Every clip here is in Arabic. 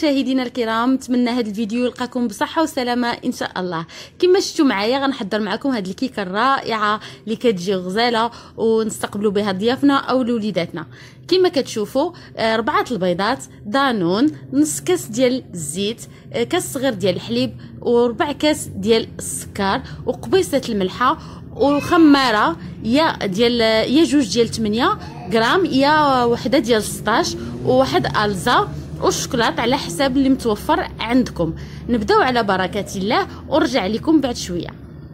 مشاهدينا الكرام، نتمنى هذا الفيديو يلقاكم بصحه وسلامه ان شاء الله. كما شفتوا معايا غنحضر معكم هذه الكيكه الرائعه اللي كتجي غزاله ونستقبلوا بها ضيافنا او وليداتنا. كما كتشوفوا 4 البيضات، دانون، نص كاس ديال الزيت، كاس صغير ديال الحليب، و4 كاس ديال السكر، وقبيصه الملحه، وخماره يا 2 ديال 8 غرام يا وحده ديال 16، وواحد الزا وشكلاط على حساب اللي متوفر عندكم. نبداو على بركه الله ونرجع لكم بعد شويه.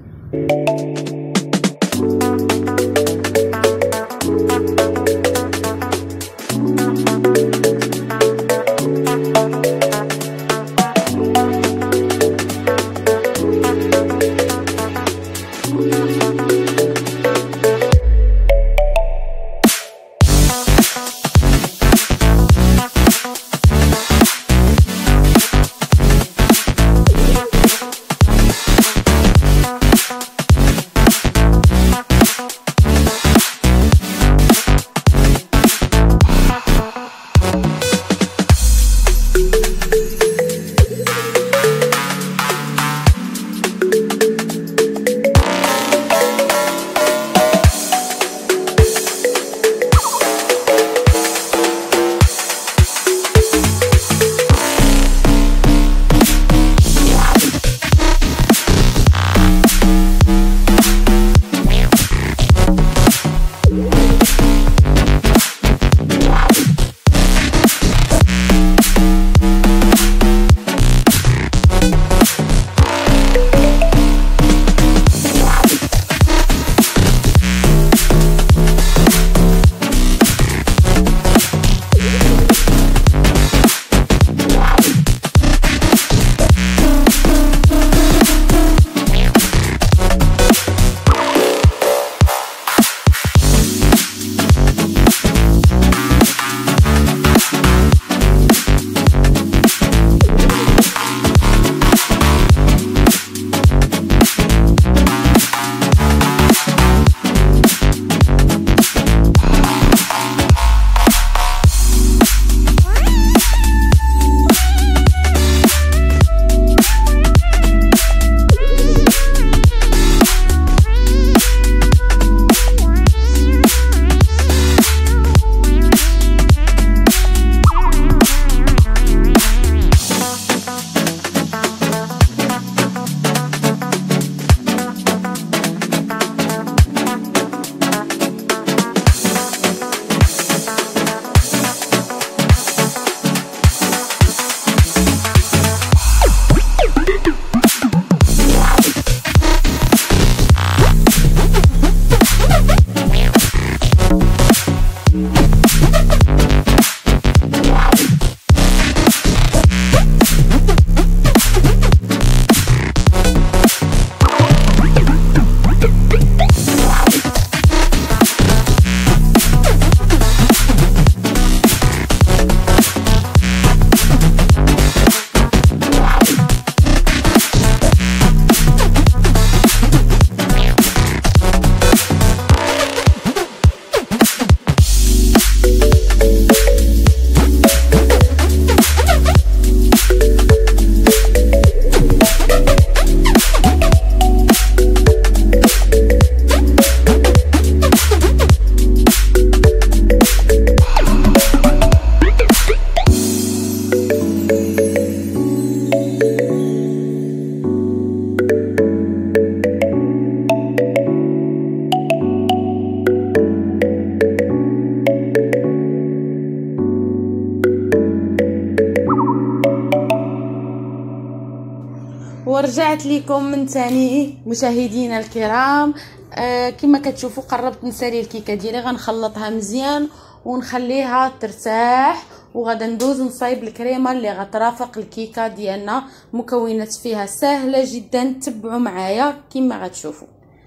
ورجعت لكم من ثاني مشاهدينا الكرام. كما كتشوفوا قربت نسالي الكيكه ديالي، غنخلطها مزيان ونخليها ترتاح، وغادا ندوز نصايب الكريمه اللي غترافق الكيكه ديالنا. مكونات فيها سهله جدا، تبعوا معايا كما غتشوفوا.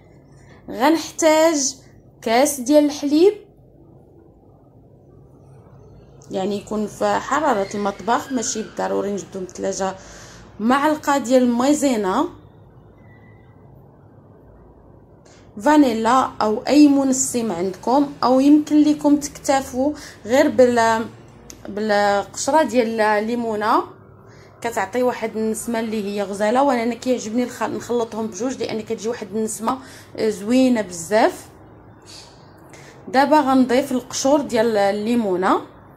غنحتاج كاس ديال الحليب، يعني يكون في حراره المطبخ، ماشي بالضروري نجبدو من الثلاجه. معلقه ديال المايزينا، فانيلا او اي منسم عندكم، او يمكن لكم تكتفوا غير بالقشره ديال الليمونه كتعطي واحد النسمه اللي هي غزاله. وانا كيعجبني نخلطهم بجوج لان كتجي واحد النسمه زوينه بزاف. دابا غنضيف القشور ديال الليمونه.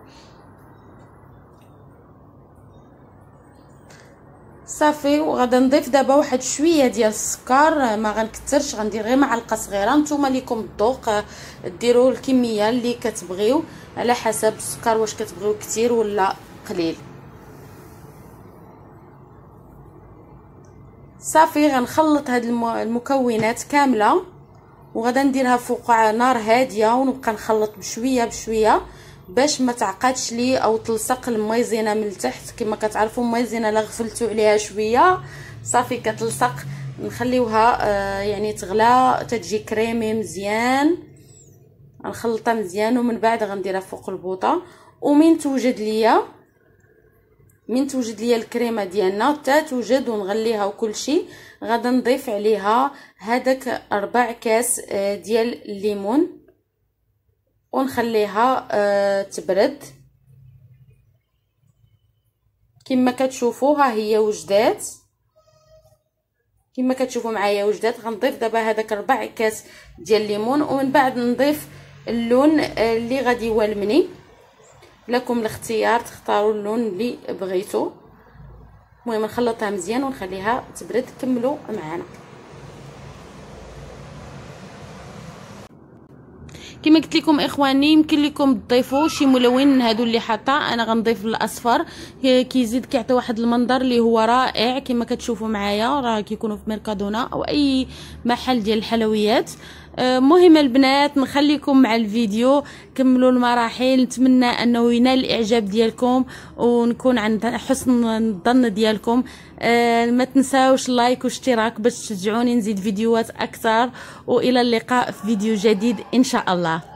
صافي، وغادا نضيف دابا واحد شويه ديال السكر، ما غنكثرش، غندير غير معلقه صغيره. نتوما ليكم الذوق، ديروا الكميه اللي كتبغيو على حسب السكر، واش كتبغيو كتير ولا قليل. صافي، غنخلط هاد المكونات كامله وغادا نديرها فوق نار هاديه ونبقى نخلط بشويه بشويه باش ما تعقدش لي او تلصق المايزينه من التحت. كما كتعرفوا المايزينه لا غفلتوا عليها شويه صافي كتلصق. نخليوها يعني تغلى تتجي كريمي مزيان. غنخلطها مزيان ومن بعد غنديرها فوق البوطه. ومن توجد ليا الكريمه ديالنا حتى توجد ونغليها وكل شيء، غادا نضيف عليها هذاك 4 كاس ديال الليمون ونخليها تبرد. كما كتشوفوا ها هي وجدات، كما كتشوفوا معايا وجدات. غنضيف دابا هذاك 4 كاس ديال الليمون ومن بعد نضيف اللون اللي غادي يولمني. لكم الاختيار، تختاروا اللون اللي بغيتو. المهم نخلطها مزيان ونخليها تبرد. كملوا معنا. كما قلت لكم اخواني، يمكن لكم تضيفوا شي ملون من هادو اللي حاطه. انا غنضيف الاصفر، كيزيد كيعطي واحد المنظر اللي هو رائع. كما كتشوفوا معايا راه كيكونوا في ميركادونا او اي محل ديال الحلويات. مهم البنات نخليكم مع الفيديو، كملوا المراحل. نتمنى انه ينال الاعجاب ديالكم ونكون عند حسن الظن ديالكم. ما تنساوش لايك واشتراك باش تشجعوني نزيد فيديوهات اكثر. والى اللقاء في فيديو جديد ان شاء الله.